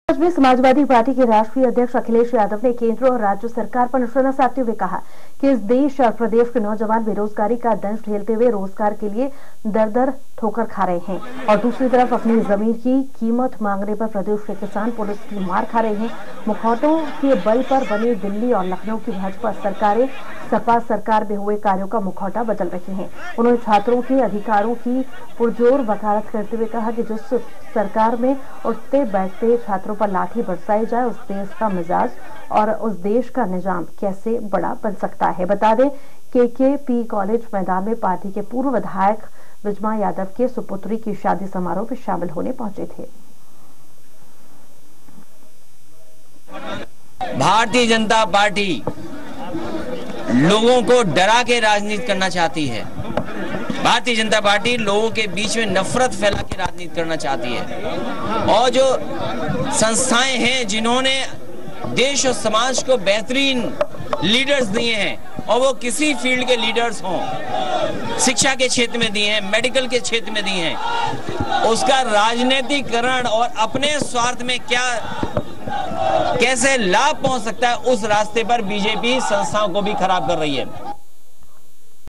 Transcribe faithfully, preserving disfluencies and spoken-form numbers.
में समाजवादी पार्टी के राष्ट्रीय अध्यक्ष अखिलेश यादव ने केंद्र और राज्य सरकार पर निशाना साधते हुए कहा कि इस देश और प्रदेश के नौजवान बेरोजगारी का दंश झेलते हुए रोजगार के लिए दर दर ठोकर खा रहे हैं और दूसरी तरफ अपनी जमीन की कीमत मांगने पर प्रदेश के किसान पुलिस की मार खा रहे हैं। मुखौटों के बल पर बनी दिल्ली और लखनऊ की भाजपा सरकारें सपा सरकार में हुए कार्यों का मुखौटा बदल रही हैं। उन्होंने छात्रों के अधिकारों की पुरजोर वकालत करते हुए कहा कि जिस सरकार में उठते बैठते छात्रों पर लाठी बरसाई जाए, उस देश का मिजाज और उस देश का निजाम कैसे बड़ा बन सकता है। बता दें के के पी कॉलेज मैदान में पार्टी के पूर्व विधायक विजमा यादव के सुपुत्री की शादी समारोह में शामिल होने पहुंचे थे। भारतीय जनता पार्टी लोगों को डरा के राजनीति करना चाहती है। भारतीय जनता पार्टी लोगों के बीच में नफरत फैला के राजनीति करना चाहती है और जो संस्थाएं हैं जिन्होंने देश और समाज को बेहतरीन लीडर्स दिए हैं और वो किसी फील्ड के लीडर्स हों, शिक्षा के क्षेत्र में दिए हैं, मेडिकल के क्षेत्र में दिए हैं, उसका राजनीतिकरण और अपने स्वार्थ में क्या कैसे लाभ पहुंच सकता है उस रास्ते पर बीजेपी संस्थाओं को भी खराब कर रही है।